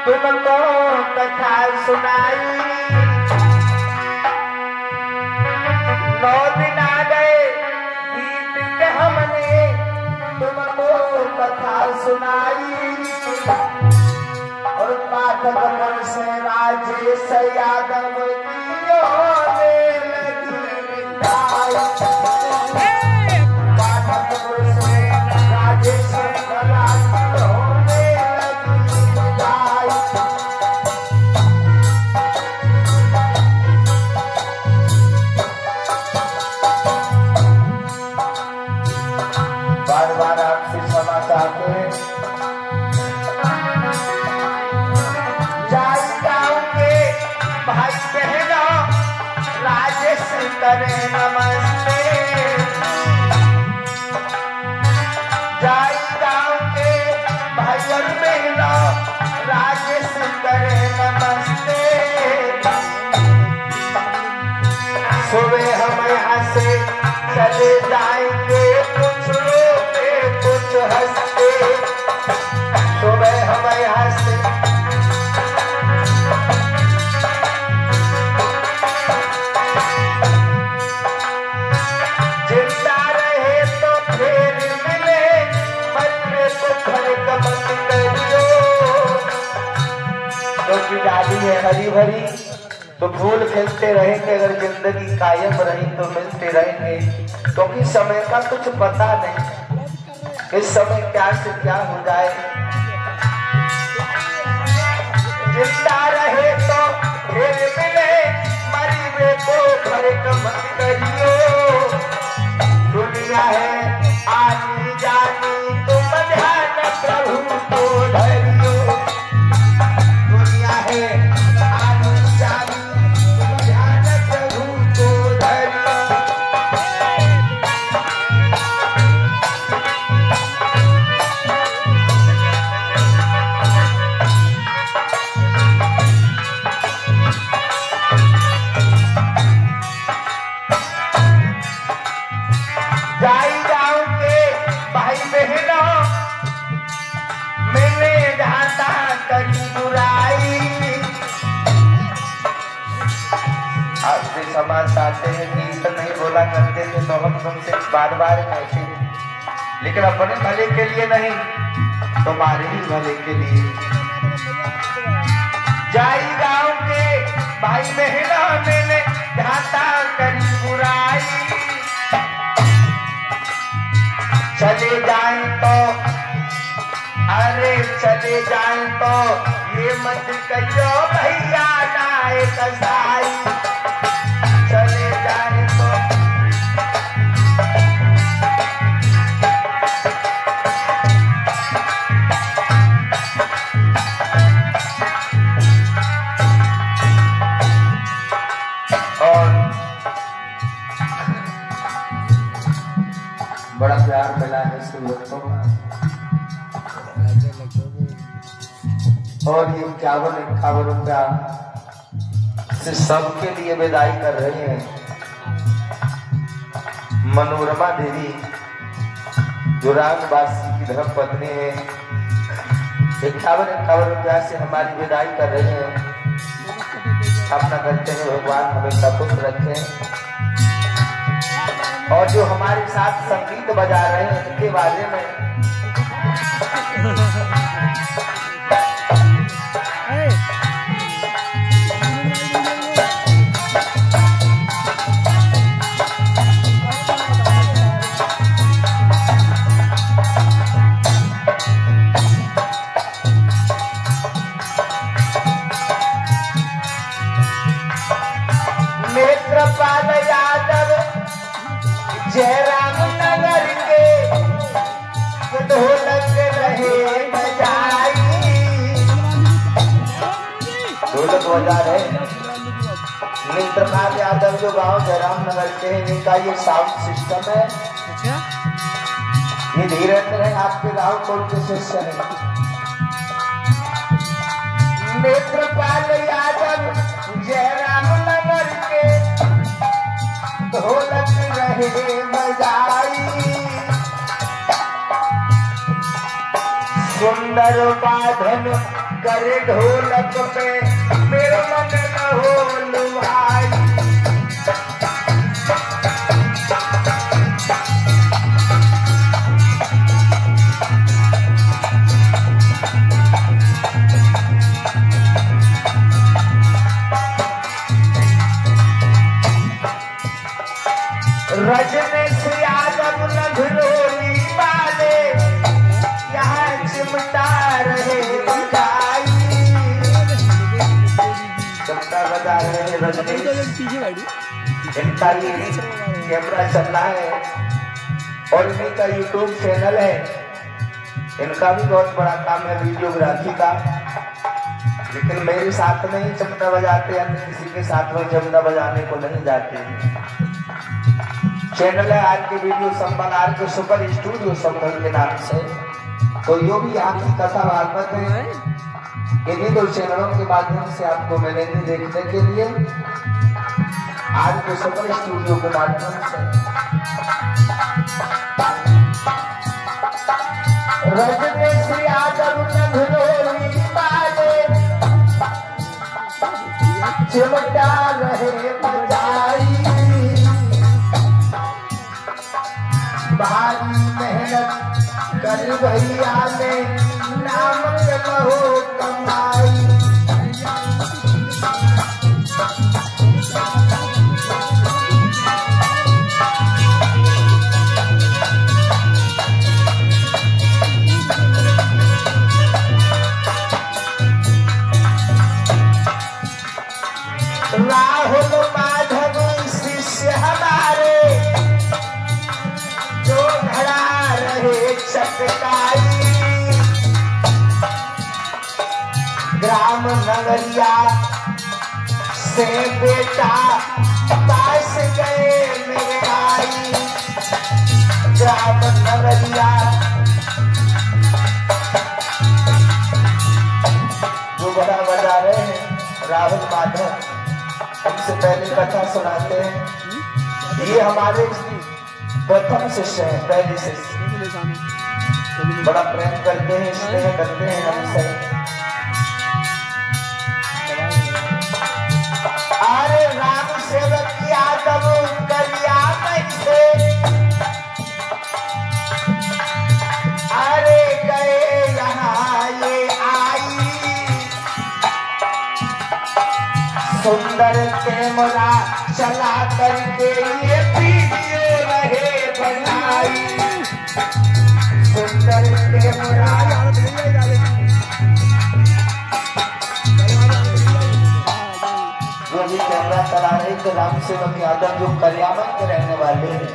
तुमको कथा सुनाई। 9 दिन आ गए बीत के हमने तुमको कथा सुनाई। और पाठक मन से राजेश यादव की होने लगी मिठाई। पाठक मन से राजेश यादव की होने लगी मिठाई। बार बार आपसे क्षमा चाहते हैं। भाई बहनों राजेश करे नमस्ते। जाई गाँव के भाई और बहनों राजेश करे नमस्ते। सुबह हम यहाँ से चले जाएंगे कुछ रोते कुछ हंसते। सुबह हम यहाँ से क्योंकि दादी है हरी भरी तो फूल खिलते रहेंगे। अगर जिंदगी कायम रही तो मिलते रहेंगे। क्योंकि समय का कुछ पता नहीं, इस समय क्या से क्या हो जाए। जिंदा रहे तो फिर मिले, मरी वे को घर मत करियो। दुनिया है आनी जानी तुम ध्यान प्रभु को धरियो। दुनिया है आनी जानी तुम ध्यान प्रभु को धरियो। जाई गाँव के भाई बहनों मिलने जाता करी बुराई। आपसे क्षमा चाहते हैं। गीत नहीं बोला करते थे तो हम तुमसे बार बार कहते हैं, लेकिन अपने भले के लिए नहीं, तुम्हारे ही भले के लिए। जाई गाँव के भाई बहनों मिलने जाता करी बुराई। चले जाए तो अरे चले जाए तो ये मत कहियो भैया नाए कसाई। चले जाए तो और बड़ा प्यार मिला है सुरतों का। और ये 51-51 रुपया से सबके लिए विदाई कर रहे हैं। मनोरमा देवी जो रामवासी की धर्म पत्नी है, 51-51 रुपया से हमारी विदाई कर रहे हैं। अपना करते हैं भगवान हमें खुश रखें। और जो हमारे साथ संगीत बजा रहे हैं उनके बारे में नेत्रपाल यादव जयराम नगर के ढोलक रहे बजाई। ढोलक बजा रहे नेत्रपाल यादव जो गांव जयराम नगर के हैं, इनका ये साउंड सिस्टम है। ये धीरेन्द्र है, आपके गांव कौन के शिष्य है। नेत्रपाल यादव जयराम नगर के ढोलक रहे बजाई। सुंदर बाधन करे ढोलक पे मेरा मन न हो लुभाई। रजनीश यादव नगरोली वाले यहाँ चिमटा रहे बजाई, चिमटा बजा रहे हैं रजनीश। इनका ये कैमरा चल रहा है और इन्हीं का यूट्यूब चैनल है। इनका भी बहुत बड़ा काम है वीडियोग्राफी का, लेकिन मेरे साथ में ही चिमटा बजाते हैं, किसी के साथ में चिमटा बजाने को नहीं जाते। चैनल है आज की video Sambal R K super studio Sambal के नाम से। तो यो भी आपकी कथा वार्ता है, इन्हीं दो चैनलों के माध्यम से आपको मिलेंगे देखने के लिए, आज के सुपर स्टूडियो के माध्यम से। रजनीश यादव नगरोली वाले चिमटा रहे बजाई, भारी मेहनत कर भैया ने नाम कहो कमाई। राहुल माधव शिष्य हमारे जो घड़ा रहे चटकाई, ग्राम नगरिया से बेटा पास गए मेरे आई, ग्राम नगरिया जो बड़ा बजा रहे हैं राहुल माधव, हमसे पहले कथा सुनाते हैं। ये हमारे प्रथम शिष्य है, पहले शिष्य, बड़ा प्रेम करते हैं, स्नेह करते हैं हमसे। अरे राम सेवक यादव कलिया से अरे गए यहाँ ये आई, सुंदर कैमरा चला करके ये वीडियो रहे बनाई, सुंदर कैमरा जो भी कैमरा चला रहे थे राम सेवक यादव जो कल्याण के रहने वाले हैं।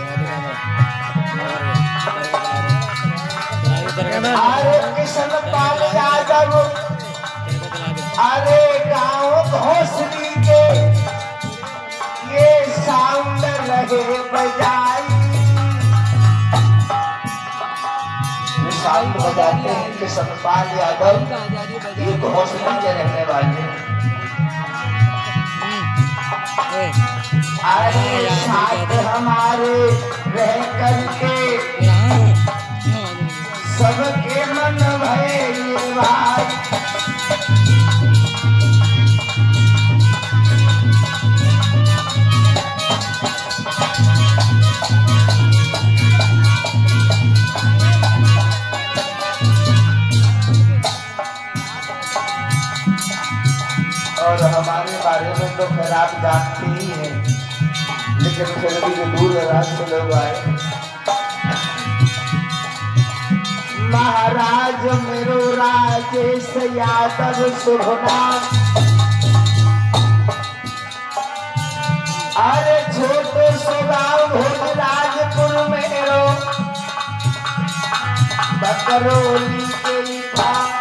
अरे किशन पाल यादव अरे गाँव घोसली के ये साउंड रहे बजाई, साउंड बजाते हैं किशन पाल यादव, ये घोसली के रहने वाले हैं। अरे साथ हमारे रह करके सबके मन भये ये भाई, और हमारे बारे में तो खैर आप जानते ही हैं, लेकिन फिर भी जो दूर दराज से लोग आए। महाराज मेरो राजेश यादव शुभ नाम, अरे छोटे सुगाव भोजराजपुर मेरो बकरोली के पास,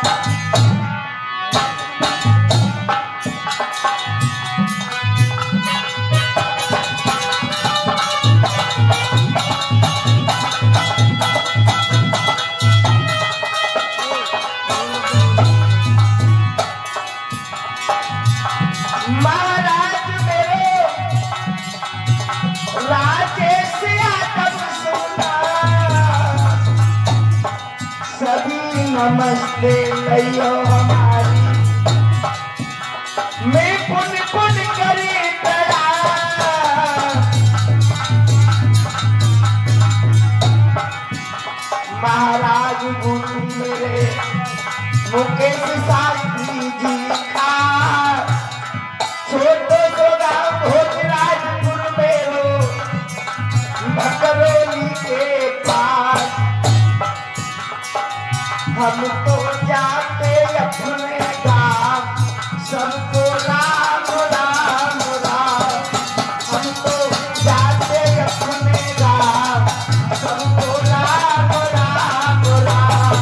नमस्ते लइयो हमारी मैं पुन पुन करी तड़ा महाराज गुरु मेरे मुकेश शास्त्री जी खा छोटो सो गाँव भोजराजपुर में हो भकरोली के पास हम तो जाते अपने गाँव सबको राम राम राम हम तो जाते अपने गाँव सबको राम राम राम।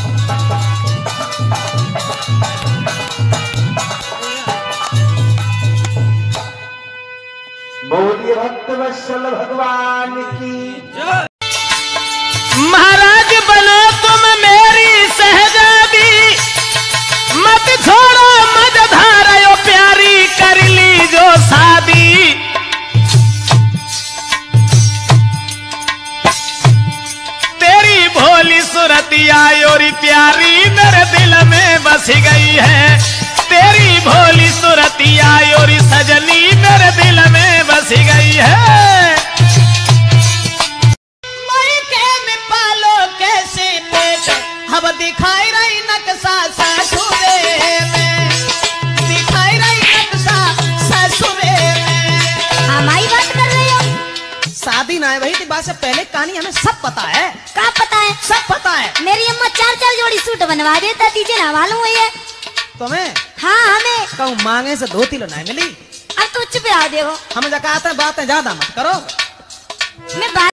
बोलिए भक्तवत्सल भगवान की। महाराज बनो तुम मेरी सहजादी मत छोड़ो मत धारो प्यारी कर ली जो शादी तेरी भोली सुरतिया योरी प्यारी मेरे दिल में बस गई है तेरी भोली सुरतिया योरी सजनी मेरे दिल में बस गई है। अब दिखाई रही नक्शा ससुरे में दिखाई रही नक्शा ससुरे में। हमारी बात कर रहे हो? शादी ना है वही बात से पहले कहानी हमें सब पता है। क्या पता है? सब पता है। मेरी अम्मा 4-4 जोड़ी सूट बनवा देता दीजिए ना मालूम हुई है तुम्हें? हाँ हमें। कहूँ मांगे से धोती लो नहीं मिली। अब तो चुप रहो देखो हमें जकात बातें ज्यादा मत करो। मैं